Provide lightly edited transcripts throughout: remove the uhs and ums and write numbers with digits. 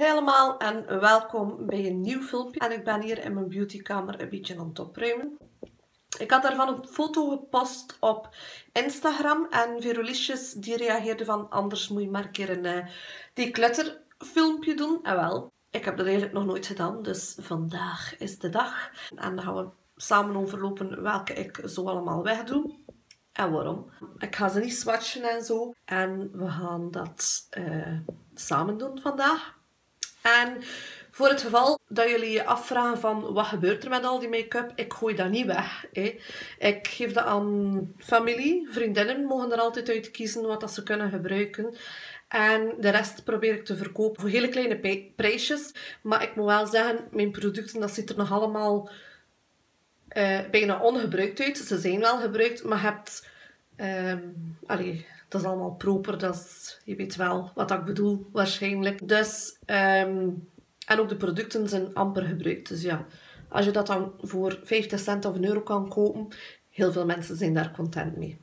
Helemaal en welkom bij een nieuw filmpje. En ik ben hier in mijn beautykamer een beetje aan het opruimen. Ik had daarvan een foto gepost op Instagram en Veroliesjes die reageerde van anders moet je maar een keer een declutter filmpje doen. En wel, ik heb dat eigenlijk nog nooit gedaan, dus vandaag is de dag. En dan gaan we samen overlopen welke ik zo allemaal wegdoe. En waarom? Ik ga ze niet swatchen en zo. En we gaan dat samen doen vandaag. En voor het geval dat jullie je afvragen van wat gebeurt er met al die make-up, ik gooi dat niet weg. Ik geef dat aan familie, vriendinnen mogen er altijd uit kiezen wat dat ze kunnen gebruiken. En de rest probeer ik te verkopen voor hele kleine prijsjes. Maar ik moet wel zeggen, mijn producten dat ziet er nog allemaal bijna ongebruikt uit. Ze zijn wel gebruikt, maar je hebt... dat is allemaal proper, je weet wel wat ik bedoel, waarschijnlijk. Dus, en ook de producten zijn amper gebruikt. Dus ja, als je dat dan voor 50 cent of €1 kan kopen, heel veel mensen zijn daar content mee.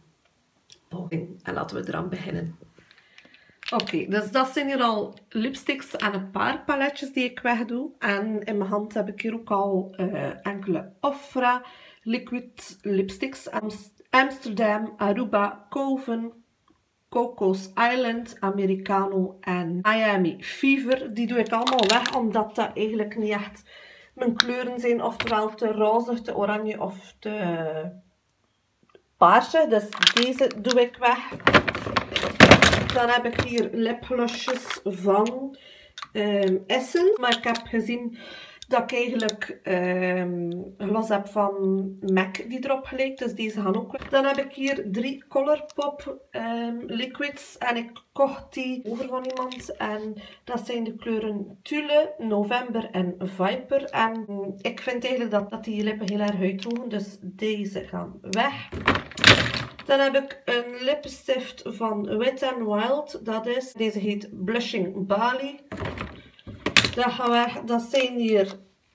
En laten we eraan beginnen. Oké, dus dat zijn hier al lipsticks en een paar paletjes die ik wegdoe. En in mijn hand heb ik hier ook al enkele Ofra liquid lipsticks. Amsterdam, Aruba, Coven, Cocos Island, Americano en Miami Fever. Die doe ik allemaal weg, omdat dat eigenlijk niet echt mijn kleuren zijn. Oftewel te roze, te oranje of te paarse. Dus deze doe ik weg. Dan heb ik hier lipglossjes van Essence. Maar ik heb gezien dat ik eigenlijk glas heb van MAC die erop gelijkt. Dus deze gaan ook weg. Dan heb ik hier 3 Colourpop liquids. En ik kocht die over van iemand. En dat zijn de kleuren Tulle, November en Viper. En ik vind eigenlijk dat die lippen heel erg uitdrogen. Dus deze gaan weg. Dan heb ik een lipstift van Wet n Wild. Deze heet Blushing Bali. Dat gaat weg. Dat zijn hier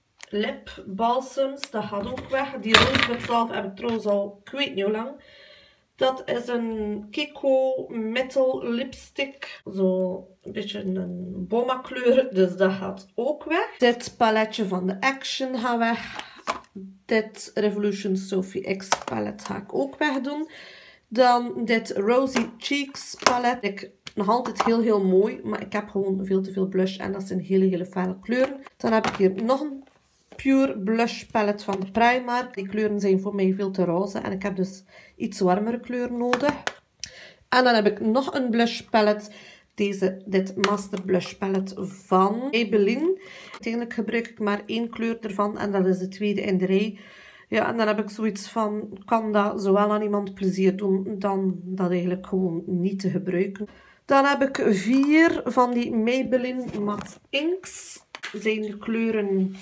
lipbalsems. Dat gaat ook weg. Die Rosebud zelf heb ik trouwens al, ik weet niet hoe lang. Dat is een Kiko Metal lipstick. Zo een beetje een bomma kleur. Dus dat gaat ook weg. Dit paletje van de Action gaat weg. Dit Revolution Sophie X palet ga ik ook wegdoen. Dan dit Rosy Cheeks palet. Ik nog altijd heel mooi, maar ik heb gewoon veel te veel blush en dat zijn hele felle kleuren. Dan heb ik hier nog een Pure Blush palet van de Primark. Die kleuren zijn voor mij veel te roze en ik heb dus iets warmere kleuren nodig. En dan heb ik nog een blush palet. Dit Master Blush palet van Maybelline. Uiteindelijk gebruik ik maar 1 kleur ervan en dat is de tweede in de rij. Ja, en dan heb ik zoiets van, kan dat zowel aan iemand plezier doen, dan dat eigenlijk gewoon niet te gebruiken. Dan heb ik 4 van die Maybelline Matte Inks. Dat zijn de kleuren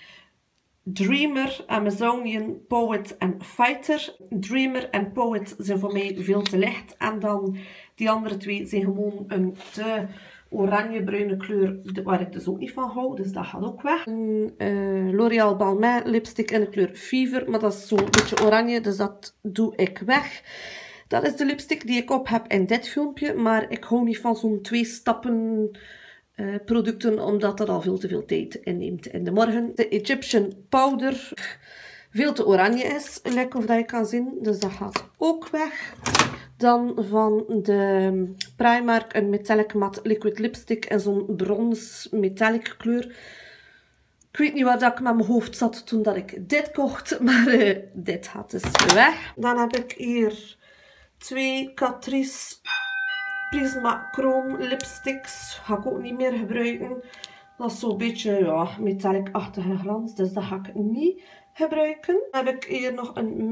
Dreamer, Amazonian, Poet en Fighter. Dreamer en Poet zijn voor mij veel te licht. En dan die andere 2 zijn gewoon een te oranje-bruine kleur waar ik dus ook niet van hou. Dus dat gaat ook weg. Een L'Oréal Balmain lipstick in de kleur Fever. Maar dat is zo'n beetje oranje, dus dat doe ik weg. Dat is de lipstick die ik op heb in dit filmpje. Maar ik hou niet van zo'n 2 stappen producten, omdat dat al veel te veel tijd inneemt in de morgen. De Egyptian Powder veel te oranje is, lekker of dat je kan zien. Dus dat gaat ook weg. Dan van de Primark een Metallic Matte Liquid Lipstick in zo'n brons metallic kleur. Ik weet niet waar dat ik met mijn hoofd zat toen dat ik dit kocht, maar dit gaat dus weg. Dan heb ik hier 2 Catrice Prisma Chrome lipsticks. Ga ik ook niet meer gebruiken. Dat is zo'n beetje ja, metallic-achtige glans, dus dat ga ik niet gebruiken. Dan heb ik hier nog een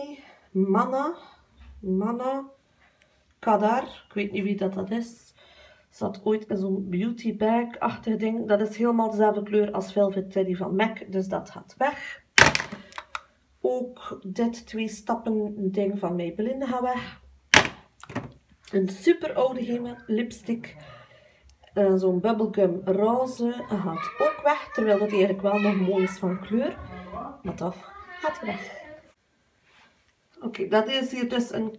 Mana Kadar. Ik weet niet wie dat is. Zat ooit in zo'n beauty bag-achtig ding. Dat is helemaal dezelfde kleur als Velvet Teddy van MAC, dus dat gaat weg. Ook dit 2 stappen ding van Maybelline gaat weg. Een super oude lipstick. Zo'n bubblegum roze gaat ook weg. Terwijl dat eigenlijk wel nog mooi is van kleur. Maar toch gaat hij weg. Oké, dat is hier dus een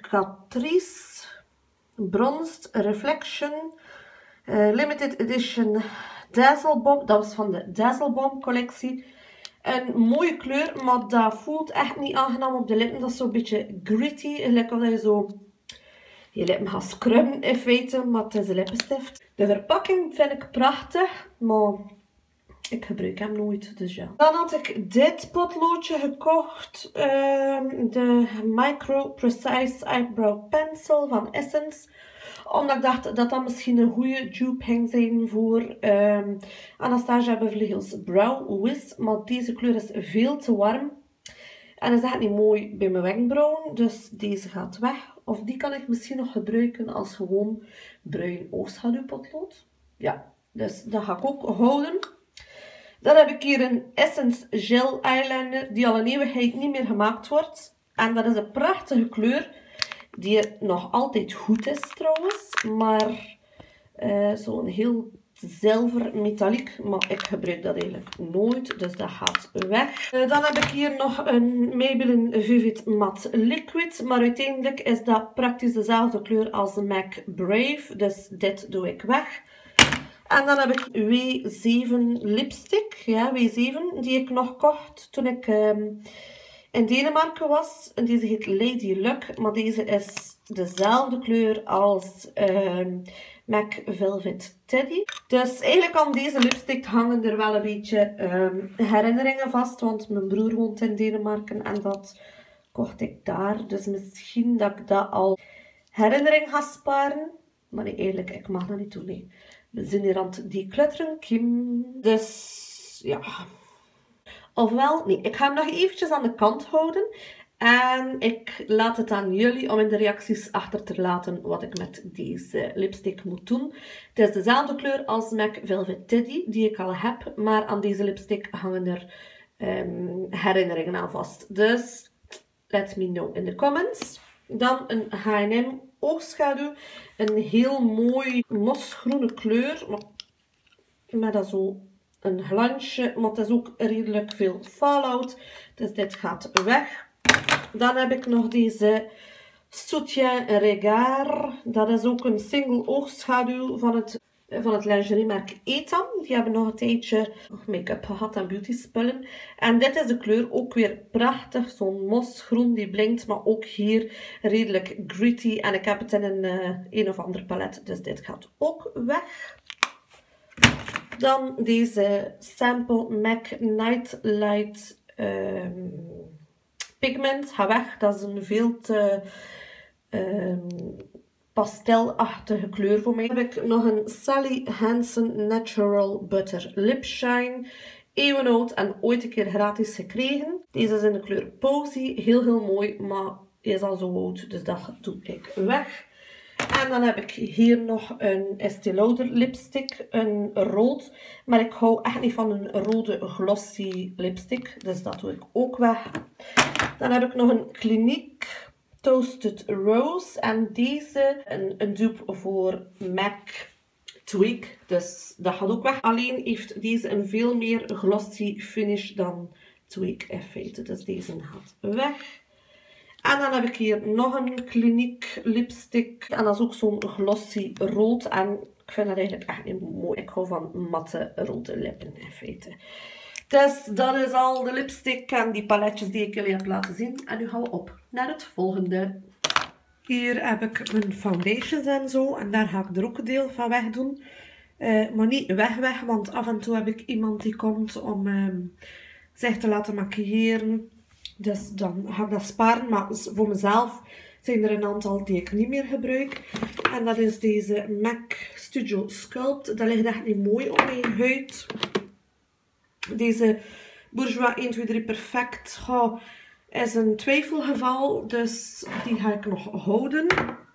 Catrice Bronzed Reflection Limited Edition Dazzle Bomb. Dat was van de Dazzle Bomb collectie. Een mooie kleur, maar dat voelt echt niet aangenaam op de lippen. Dat is zo'n beetje gritty. Gelijk als je zo je lippen gaat scrubben in feite, maar het is een lippenstift. De verpakking vind ik prachtig, maar ik gebruik hem nooit, dus ja. Dan had ik dit potloodje gekocht. De Micro Precise Eyebrow Pencil van Essence. Omdat ik dacht dat dat misschien een goede dupe ging zijn voor Anastasia Beverly Hills Brow Wiz. Maar deze kleur is veel te warm. En is echt niet mooi bij mijn wenkbrauwen. Dus deze gaat weg. Of die kan ik misschien nog gebruiken als gewoon bruin oogschaduwpotlood. Ja, dus dat ga ik ook houden. Dan heb ik hier een Essence Gel Eyeliner die al een eeuwigheid niet meer gemaakt wordt. En dat is een prachtige kleur die nog altijd goed is trouwens. Maar zo'n heel zilver metalliek, maar ik gebruik dat eigenlijk nooit, dus dat gaat weg. Dan heb ik hier nog een Maybelline Vivid Matte Liquid, maar uiteindelijk is dat praktisch dezelfde kleur als de MAC Brave, dus dit doe ik weg. En dan heb ik W7 lipstick, ja, W7, die ik nog kocht toen ik in Denemarken was. En deze heet Lady Luck, maar deze is dezelfde kleur als MAC Velvet Teddy. Dus eigenlijk aan deze lipstick hangen er wel een beetje herinneringen vast, want mijn broer woont in Denemarken en dat kocht ik daar. Dus misschien dat ik dat al herinnering ga sparen. Maar nee, eigenlijk, ik mag dat niet doen, nee. We zijn hier aan het declutteren, Kim. Dus, ja. Ofwel, nee, ik ga hem nog eventjes aan de kant houden. En ik laat het aan jullie om in de reacties achter te laten wat ik met deze lipstick moet doen. Het is dezelfde kleur als MAC Velvet Teddy, die ik al heb. Maar aan deze lipstick hangen er herinneringen aan vast. Dus, let me know in de comments. Dan een H&M oogschaduw. Een heel mooi mosgroene kleur. Met dat zo een glansje. Maar het is ook redelijk veel fallout. Dus dit gaat weg. Dan heb ik nog deze Soutien Regard. Dat is ook een single oogschaduw van het lingeriemerk Etam. Die hebben nog een tijdje make-up gehad en beauty spullen. En dit is de kleur ook weer prachtig. Zo'n mosgroen die blinkt, maar ook hier redelijk gritty. En ik heb het in een of ander palet, dus dit gaat ook weg. Dan deze Sample MAC Night Light Pigment. Ga weg, dat is een veel te pastelachtige kleur voor mij. Dan heb ik nog een Sally Hansen Natural Butter Lip Shine. Eeuwenoud en ooit een keer gratis gekregen. Deze is in de kleur Posy. Heel mooi, maar is al zo oud, dus dat doe ik weg. En dan heb ik hier nog een Estée Lauder lipstick, een rood. Maar ik hou echt niet van een rode glossy lipstick, dus dat doe ik ook weg. Dan heb ik nog een Clinique Toasted Rose. En deze, een dupe voor MAC Tweak. Dus dat gaat ook weg. Alleen heeft deze een veel meer glossy finish dan Tweak in feite. Dus deze gaat weg. En dan heb ik hier nog een Clinique lipstick. En dat is ook zo'n glossy rood. En ik vind dat eigenlijk echt niet mooi. Ik hou van matte rode lippen in feite. Dus dat is al de lipstick en die paletjes die ik jullie heb laten zien. En nu gaan we op naar het volgende. Hier heb ik mijn foundations en zo. En daar ga ik er ook een deel van weg doen. Maar niet weg, want af en toe heb ik iemand die komt om zich te laten maquilleren. Dus dan ga ik dat sparen. Maar voor mezelf zijn er een aantal die ik niet meer gebruik. En dat is deze MAC Studio Sculpt. Dat ligt echt niet mooi op mijn huid. Deze Bourjois 1, 2, 3 Perfect is een twijfelgeval. Dus die ga ik nog houden.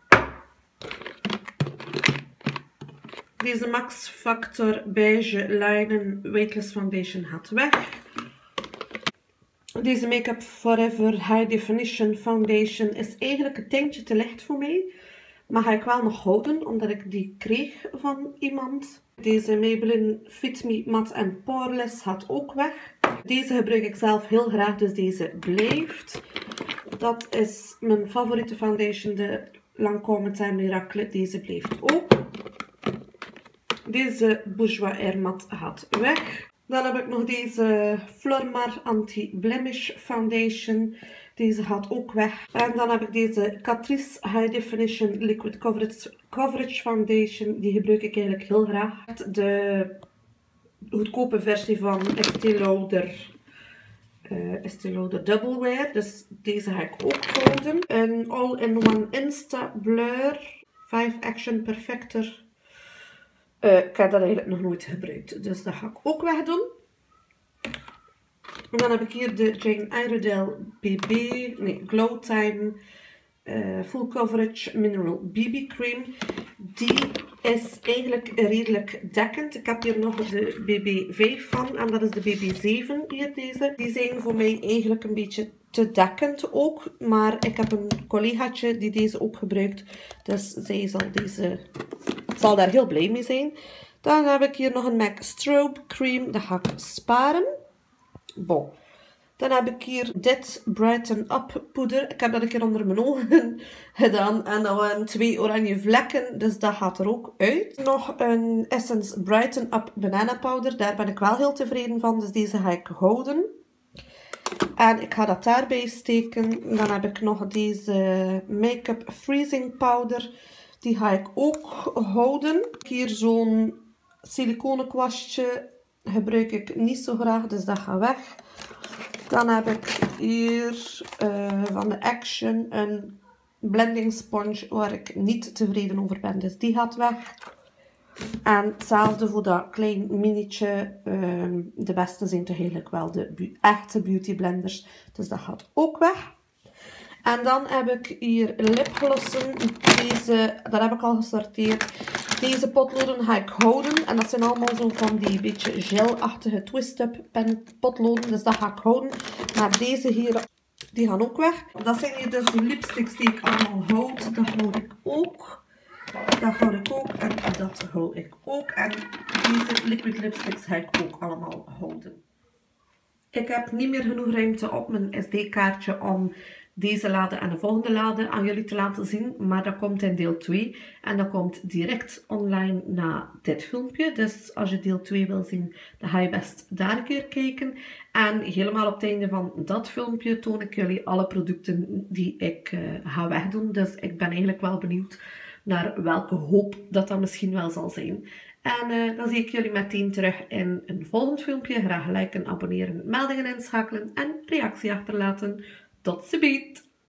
Deze Max Factor Beige Linen Weightless Foundation gaat weg. Deze Make Up Forever High Definition Foundation is eigenlijk een tintje te licht voor mij. Maar ga ik wel nog houden, omdat ik die kreeg van iemand. Deze Maybelline Fit Me Matte & Poreless gaat ook weg. Deze gebruik ik zelf heel graag, dus deze blijft. Dat is mijn favoriete foundation, de Lancôme Teint Miracle. Deze blijft ook. Deze Bourjois Air Mat gaat weg. Dan heb ik nog deze Flormar Anti-Blemish Foundation. Deze gaat ook weg. En dan heb ik deze Catrice High Definition Liquid Coverage Foundation. Die gebruik ik eigenlijk heel graag. De goedkope versie van Estée Lauder Double Wear. Dus deze ga ik ook houden. Een All-in-One Insta Blur 5 Action Perfector. Ik heb dat eigenlijk nog nooit gebruikt. Dus dat ga ik ook wegdoen. En dan heb ik hier de Jane Iredale Glow Time Full Coverage Mineral BB Cream. Die is eigenlijk redelijk dekkend. Ik heb hier nog de BB5 van en dat is de BB7 hier deze. Die zijn voor mij eigenlijk een beetje te dekkend ook. Maar ik heb een collegaatje die deze ook gebruikt. Dus zij zal daar heel blij mee zijn. Dan heb ik hier nog een MAC Strobe Cream. Dat ga ik sparen. Bon. Dan heb ik hier dit Brighten Up poeder. Ik heb dat een keer onder mijn ogen gedaan. En dat waren 2 oranje vlekken. Dus dat gaat er ook uit. Nog een Essence Brighten Up Banana Powder. Daar ben ik wel heel tevreden van. Dus deze ga ik houden. En ik ga dat daarbij steken. Dan heb ik nog deze Make-up Freezing Powder. Die ga ik ook houden. Hier zo'n siliconen kwastje gebruik ik niet zo graag. Dus dat gaat weg. Dan heb ik hier van de Action een blending sponge waar ik niet tevreden over ben. Dus die gaat weg. En hetzelfde voor dat klein minietje. De beste zijn toch eigenlijk wel de echte beauty blenders. Dus dat gaat ook weg. En dan heb ik hier lipglossen. Dat heb ik al gesorteerd. Deze potloden ga ik houden. En dat zijn allemaal zo van die beetje gelachtige twist-up potloden. Dus dat ga ik houden. Maar deze hier, die gaan ook weg. Dat zijn hier dus de lipsticks die ik allemaal houd. Dat houd ik ook. Dat houd ik ook. En dat houd ik ook. En deze liquid lipsticks ga ik ook allemaal houden. Ik heb niet meer genoeg ruimte op mijn SD-kaartje om deze lade en de volgende lade aan jullie te laten zien. Maar dat komt in deel 2. En dat komt direct online na dit filmpje. Dus als je deel 2 wil zien, dan ga je best daar een keer kijken. En helemaal op het einde van dat filmpje toon ik jullie alle producten die ik ga wegdoen. Dus ik ben eigenlijk wel benieuwd naar welke hoop dat misschien wel zal zijn. En dan zie ik jullie meteen terug in een volgend filmpje. Graag liken, abonneren, meldingen inschakelen en reactie achterlaten. Tot ziens!